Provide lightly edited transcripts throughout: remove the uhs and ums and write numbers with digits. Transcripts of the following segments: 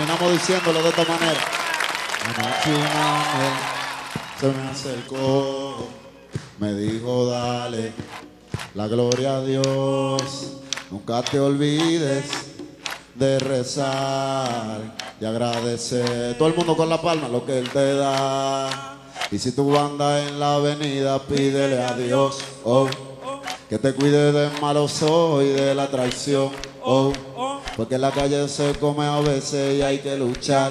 terminamos diciéndolo de esta manera. Anoche un ángel se me acercó, me dijo dale la gloria a Dios. Nunca te olvides de rezar y agradecer. Todo el mundo con la palma lo que Él te da. Y si tú andas en la avenida, pídele a Dios, oh, que te cuide de malos ojos y de la traición, oh, porque en la calle se come a veces y hay que luchar,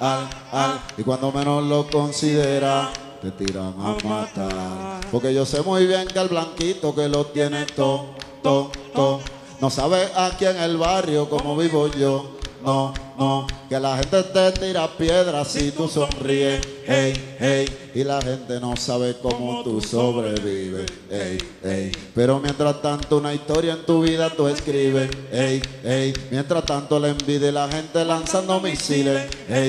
y cuando menos lo considera, te tiran a matar. Porque yo sé muy bien que el blanquito que lo tiene todo, no sabe aquí en el barrio como vivo yo. No, que la gente te tira piedras si tú sonríes, y la gente no sabe cómo tú sobrevives, pero mientras tanto una historia en tu vida tú escribes, mientras tanto la envidia y la gente lanzando misiles,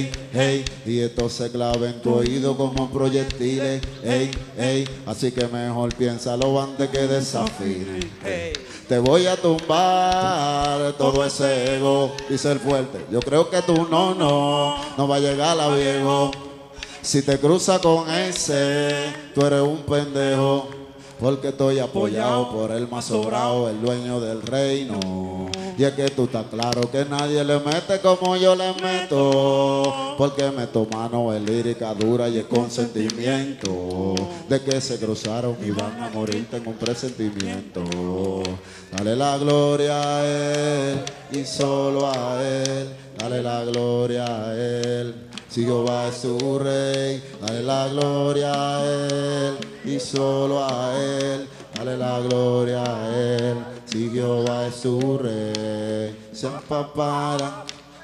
y esto se clava en tu oído como proyectiles, así que mejor piénsalo antes que desafines. Te voy a tumbar todo ese ego, dice el fuerte. Yo creo que tú no va a llegar a viejo. Si te cruzas con ese, tú eres un pendejo. Porque estoy apoyado por el más sobrado, el dueño del reino. Y es que tú estás claro que nadie le mete como yo le meto. Porque meto mano en lírica dura y es consentimiento. De que se cruzaron y van a morir, tengo un presentimiento. Dale la gloria a Él y solo a Él. Dale la gloria a Él. Si Jehová es su rey, dale la gloria a Él y solo a Él, dale la gloria a Él. Si Jehová es su rey, champapara,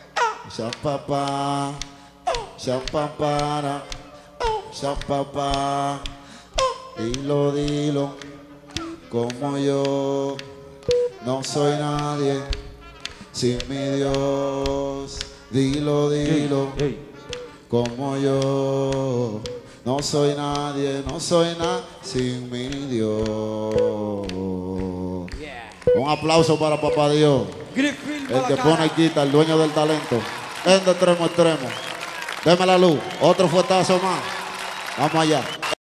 champapá, champapara, champapá. Dilo, como yo no soy nadie sin mi Dios. Dilo, como yo no soy nadie, sin mi Dios. Un aplauso para Papá Dios, el que pone y quita, el dueño del talento. En de extremo a extremo. Deme la luz, otro fuetazo más. Vamos allá.